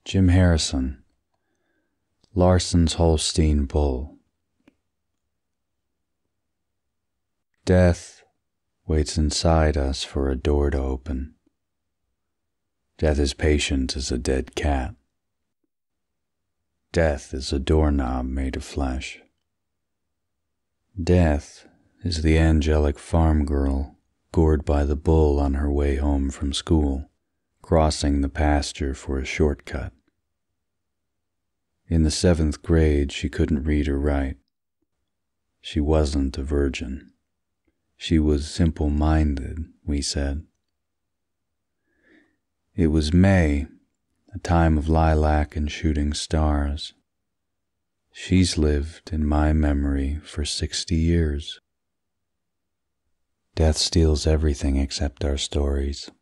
Jim Harrison, Larson's Holstein bull. Death waits inside us for a door to open. Death is patient as a dead cat. Death is a doorknob made of flesh. Death is the angelic farm girl gored by the bull on her way home from school, crossing the pasture for a shortcut. In the 7th grade, she couldn't read or write. She wasn't a virgin. She was simple-minded, we said. It was May, a time of lilac and shooting stars. She's lived in my memory for 60 years. Death steals everything except our stories.